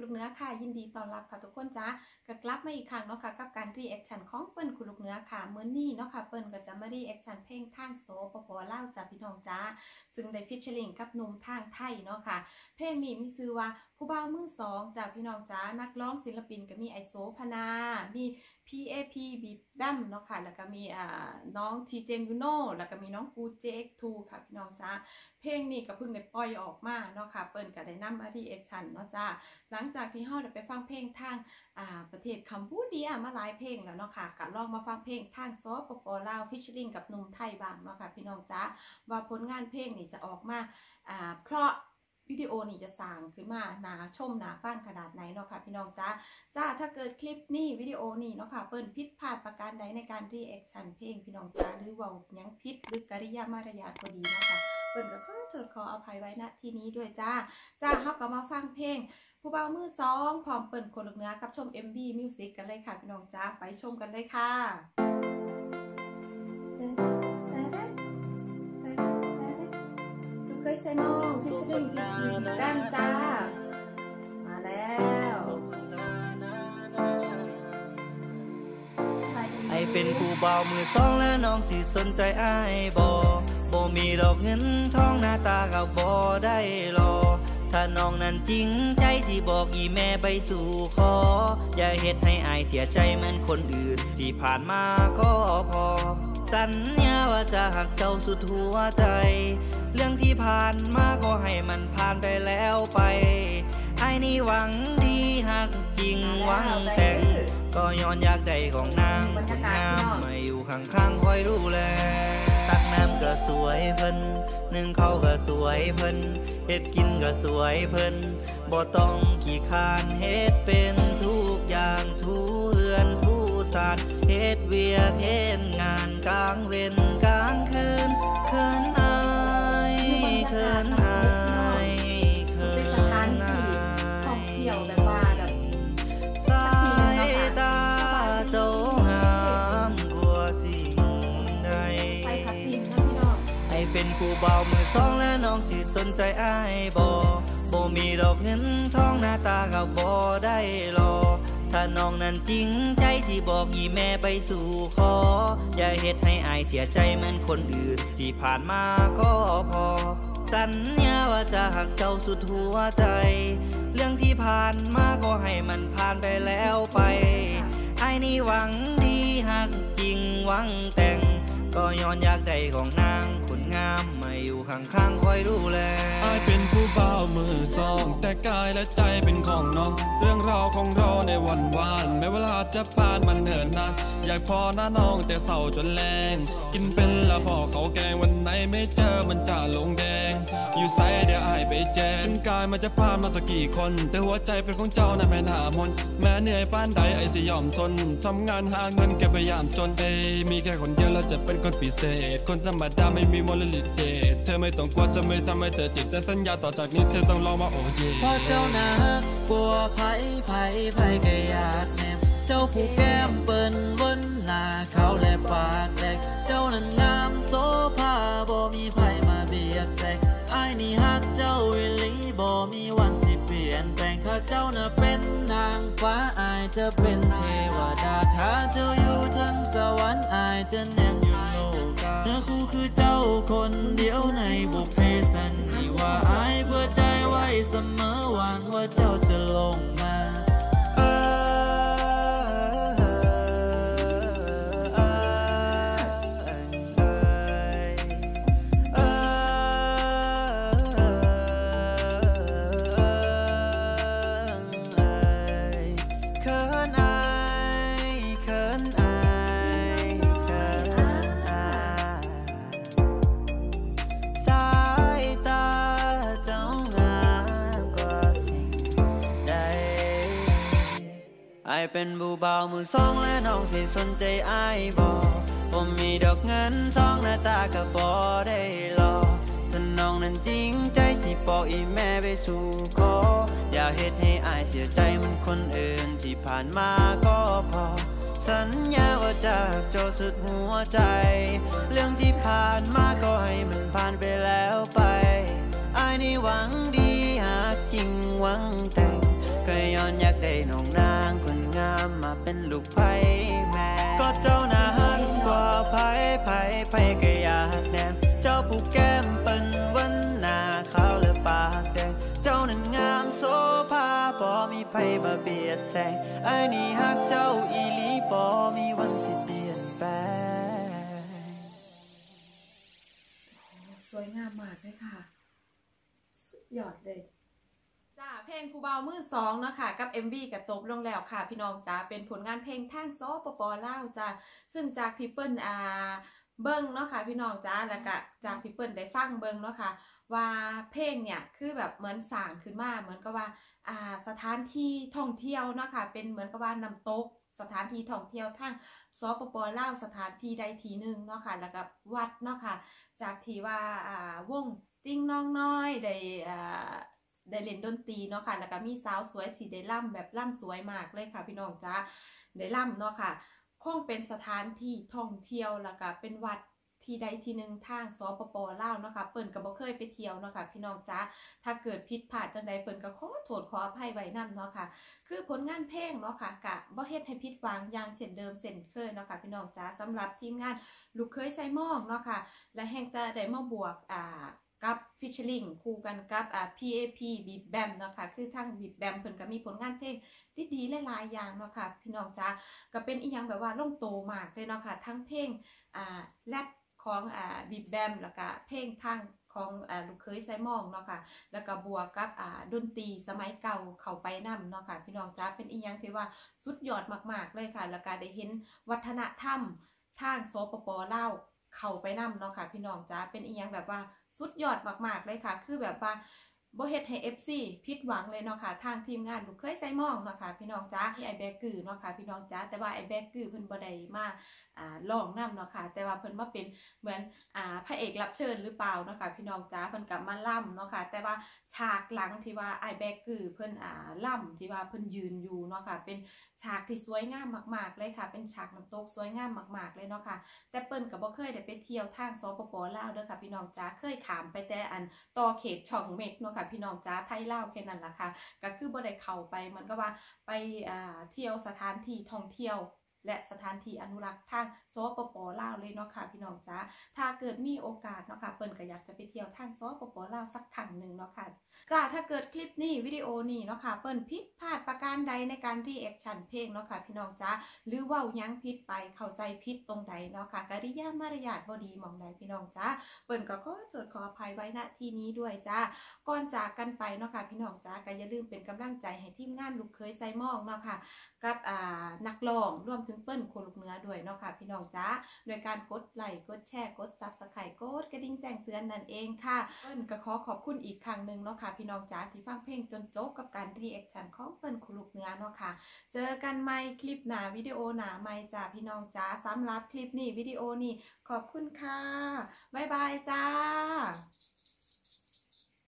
ลูกเนื้อค่ะยินดีต้อนรับค่ะทุกคนจ้ากลับมาอีกครั้งเนาะค่ะกับการรีแอคชั่นของเปิ้ลคุณลูกเนื้อค่ะเมื่อนี้เนาะค่ะเปิ้ลก็จะมารีแอคชั่นเพลงทางโสปปลาวจ้าพี่น้องจ้าซึ่งได้ฟิชเชอร์ลิงกับหนุ่มทางไทยเนาะค่ะเพลงนี้มีชื่อว่าผู้บ่าวมือสองจ้าพี่น้องจ้านักร้องศิลปินก็มีไอโซพนามี PAP บีดัมเนาะค่ะแล้วก็มีน้องทีเจมยูโน่แล้วก็มีน้องกูเจเอ็กทูค่ะพี่น้องจ้าเพลงนี้ก็เพิ่งได้ปล่อยออกมาเนาะค่ะเปิ้ลก็ได้นำมารีแอคชั่นเนาะจ้าหลังจากที่เฮาได้ไปฟังเพลงทางประเทศคัมพูเดียมาหลายเพลงแล้วเนาะค่ะก็ลองมาฟังเพลงทางสปปลาวฟิชเชอร์ลิงกับหนุ่มไทยบ้างเนาะค่ะพี่น้องจ้าว่าผลงานเพลงนี่จะออกมาเพราะวิดีโอนี่จะสร้างขึ้นมาหนาชมหนาฟังขนาดไหนเนาะค่ะพี่น้องจ้าถ้าเกิดคลิปนี้วิดีโอนี้เนาะค่ะเปิ้ลผิดพลาดประการใดในการรีแอคชั่นเพลงพี่น้องจ้าหรือว่ายังผิดหรือกริยามารยาทพอดีเนาะค่ะเปิ้ลก็ขออภัยไว้ณที่นี้ด้วยจ้าเฮาก็มาฟังเพลงผู้บ่าวมือสองพร้อมเปิ้ลคนลูกเนื้อกับชม MV Music กันเลยค่ะพี่น้องจ้าไปชมกันเลยค่ะเคยใส่น้องที่ชลิงด้านจ้ามาแล้วไอเป็นผู้บ่าวมือสองและน้องสิสนใจไอบ่มีดอกเงินทองหน้าตาก็บ่ได้รอถ้าน้องนั้นจริงใจสิบอกอีแม่ไปสู่ขออย่าเฮ็ดให้อายเสียใจเหมือนคนอื่นที่ผ่านมาก็พอสัญญาว่าจะหักเจ้าสุดหัวใจเรื่องที่ผ่านมาก็ให้มันผ่านไปแล้วไปไอ้นี่หวังดีหักจริงหวังแต่งก็ย้อนอยากได้ของนางคนงามมาอยู่ข้างๆคอยดูแลตักน้ำก็สวยเพิ่นนึ่งข้าวก็สวยเพิ่นเฮ็ดกินก็สวยเพิ่นบ่ต้องขี้คานเฮ็ดเป็นทุกอย่างทุเรือนทุศาสตร์เฮ็ดเวียกเฮ็ดงานกลางเว้นกลางคืนเขินอายเขินอายเขินอายท่องเที่ยวแบบว่าแบบสายตาเจ้างามกว่าสิ่งใดไอเป็นผู้บ่าวมือสองและน้องสิสนใจไอบ่มีดอกเงินทองหน้าตาก็บ่ได้รอถ้าน้องนั้นจริงใจสิบอกอีแม่ไปสู่ขออย่าเฮ็ดให้อายเสียใจเหมือนคนอื่นที่ผ่านมาก็พอสัญญาว่าจะหักเจ้าสุดหัวใจเรื่องที่ผ่านมาก็ให้มันผ่านไปแล้วไปไอ้นี่หวังดีหักจริงหวังแต่งก็ย้อนอยากได้ของนางคนงามมาอยู่ข้างๆคอยดูแลไอเป็นผู้บ่าวมือสองแต่กายและใจเป็นของน้องเรื่องราวของเราในวันวานแม้เวลาจะผ่านมันเหินนานอยากพอหน้าน้องแต่เศร้าจนแรงกินเป็นละพอเขาแกงวันไหนไม่เจอมันจะลงแดงอยู่ไซเดี๋ยวไอไปแจงถึงกายมันจะผ่านมาสักกี่คนแต่หัวใจเป็นของเจ้านะแม่หน้ามนแม้เหนื่อยป้านใดไอสิยอมทนทำงานหาเงินแกพยายามจนมีแค่คนเดียวแล้วจะเป็นคนพิเศษคนธรรมดาไม่มีมลลิเดตเธอไม่ต้องกลัวจะไม่ทำให้เธอจิตแต่สัญญาต่อจากนี้เธอต้องลองมาโอ้ยพอเจ้านะกลัวไผ่ก็อยากแนบเจ้าผู้แก้มเปิ้นบนหน้าเขาและปากแดกเจ้านั้นงามโซภาบ่มีไผ่มาเบียดแสกไอ้นี่ฮักเจ้าวิลีบ่มีวันสิเปลี่ยนแปลงถ้าเจ้าน่ะเป็นนางฟ้าอายจะเป็นเทวดาถ้าเจ้าอยู่ทั้งสวรรค์อายจะแนมอยู่โลกาเนื้อคู่คือเจ้าคนเดียวในบุพเพสันนิวาสอายเพื่อใจไว้เสมอหวังว่าเจ้าจะลงมาไอเป็นผู้บ่าวมือสองและน้องสิสนใจไอบ่มีดอกเงินทองหน้าตาก็บ่ได้รอถ้าน้องนั้นจริงใจสิบอกอีแม่ไปสู่ขออย่าเฮ็ดให้อายเสียใจเหมือนคนอื่นที่ผ่านมาก็พอสัญญาว่าจะเจ้าสุดหัวใจเรื่องที่ผ่านมาก็ให้มันผ่านไปแล้วไปไอนี่หวังดีหากจริงหวังแต่งก็ย้อนน้องนางคนงามมาเป็นลูกไผ่แม่ก็เจ้าน่าหักกว่าไผ่ก็อยากแนมเจ้าผู้แก้มเปิ้นวันหน้าขาวและปากแดงเจ้านั้นงามโซภาบ่มีไผมาเบียดแซงไอ้นี่ฮักเจ้าอีหลีบ่มีวันสิเปลี่ยนแปลงสวยงามมากเลยค่ะสุดยอดเลยจ้าเพลงผู้เบามือสองเนาะค่ะกับ MV กับจบลงแล้วค่ะพี่น้องจ้าเป็นผลงานเพลงทางสปป.ลาวจ้าซึ่งจากที่เปิ้ลเบิ้งเนาะค่ะพี่น้องจ้าแล้วก็จากที่เปิ้ลได้ฟังเบิ้งเนาะค่ะว่าเพลงเนี่ยคือแบบเหมือนสร้างขึ้นมาเหมือนกับว่าสถานที่ท่องเที่ยวเนาะค่ะเป็นเหมือนกับว่าน้ำตกสถานที่ท่องเที่ยวทางสปป.ลาวสถานที่ใดที่หนึ่งเนาะค่ะแล้วก็วัดเนาะค่ะจากที่ว่าวงติ้งน้องน้อยได้เล่นดนตรีเนาะค่ะแล้วก็มีสาวสวยที่ได้ล่ำแบบล่ำสวยมากเลยค่ะพี่น้องจ้าได้ล่ำเนาะค่ะคงเป็นสถานที่ท่องเที่ยวแล้วก็เป็นวัดที่ใดที่หนึ่งทางสปป.ลาวเนาะค่ะเปิ้นก็บ่เคยไปเที่ยวเนาะค่ะพี่น้องจ้าถ้าเกิดผิดพลาดจังใดเปิ้นก็ขอโทษขออภัยไว้นำเนาะค่ะคือผลงานเพลงเนาะค่ะกะบ่เฮ็ดให้ผิดหวังอย่างเช่นเดิมเช่นเคยเนาะค่ะพี่น้องจ้าสำหรับทีมงานลูกเคยไซมองเนาะค่ะและแห่งจะได้มาบวกกับฟิชเชอร์ลิงคู่กันกับPAP บีบแบมเนาะค่ะคือทางบีบแบมเพิ่นก็มีผลงานเพลงดีๆหลายๆอย่างเนาะค่ะพี่น้องจ้าก็เป็นอีหยังแบบว่าลงโตมากเลยเนาะค่ะทั้งเพลงแรปของบีบแบมแล้วก็เพลงทางของลูกเคยไซมองเนาะค่ะแล้วก็บวกกับดนตรีสมัยเก่าเข้าไปนำเนาะค่ะพี่น้องจ้าเป็นอีหยังที่ว่าสุดยอดมากๆเลยค่ะแล้วก็ได้เห็นวัฒนธรรมทางสปป.ลาวเข้าไปนำเนาะค่ะพี่น้องจ้าเป็นอีหยังแบบว่าสุดยอดมากๆเลยค่ะคือแบบว่าบ่เฮ็ดให้ FC ผิดหวังเลยเนาะค่ะทางทีมงานลูกเคยไซมองเนาะค่ะพี่น้องจ้าที่ไอแบกือเนาะค่ะพี่น้องจ้าแต่ว่าไอแบกือเพิ่นบ่ได้มาร้องนำเนาะค่ะแต่ว่าเพิ่นมาเป็นเหมือนพระเอกรับเชิญหรือเปล่าเนาะค่ะพี่น้องจ้าเพิ่นก็มาล่ำเนาะค่ะแต่ว่าฉากหลังที่ว่าไอแบกือเพิ่นล่ำที่ว่าเพิ่นยืนอยู่เนาะค่ะเป็นฉากที่สวยงามมากๆเลยค่ะเป็นฉากน้ำตกสวยงามมากๆเลยเนาะค่ะแต่เปิ้นก็บ่เคยได้ไปเที่ยวทางสปป.ลาวเด้อค่ะพี่น้องจ้าเคยขามไปแต่ต่อเขตช่องเม็กเนาะค่ะพี่น้องจ้าไทยลาวแค่นั้นล่ะค่ะก็คือบ่ได้เข้าไปมันก็ว่าไปเที่ยวสถานที่ท่องเที่ยวและสถานที่อนุรักษ์ทางสปป.ลาวเลยเนาะค่ะพี่น้องจ้าถ้าเกิดมีโอกาสเนาะค่ะเปิ้นก็อยากจะไปเที่ยวทางสปป.ลาวสักครั้งนึงเนาะค่ะจ้าถ้าเกิดคลิปนี้วิดีโอนี้เนาะค่ะเปิ้นผิดพลาดประการใดในการรีแอคชั่นเพลงเนาะค่ะพี่น้องจ้าหรือเว้าหยังผิดไปเข้าใจผิดตรงใดเนาะค่ะกริยามารยาทบ่ดีหม่องใดพี่น้องจ้าเปิ้นก็ขอโทษขออภัยไว้ณที่นี้ด้วยจ้าก่อนจากกันไปเนาะค่ะพี่น้องจ้าก็อย่าลืมเป็นกำลังใจให้ทีมงานลูกเคยไซมองเนาะค่ะกับนักร้องรวมถึงเปิ้ลคนลูกเนื้อด้วยเนาะค่ะพี่น้องจ้าโดยการกดไลค์กดแชร์กด Subscribe กดกระดิ่งแจ้งเตือนนั่นเองค่ะเปิ้ลก็ขอขอบคุณอีกครั้งนึงเนาะค่ะพี่น้องจ้าที่ฟังเพลงจนจบกับการรีแอคชั่นของเปิ้ลคนลูกเนื้อเนาะค่ะเจอกันใหม่คลิปหน้าวิดีโอหน้าใหม่จ้าพี่น้องจ้าสำหรับคลิปนี้วิดีโอนี้ขอบคุณค่ะบ๊ายบายจ้า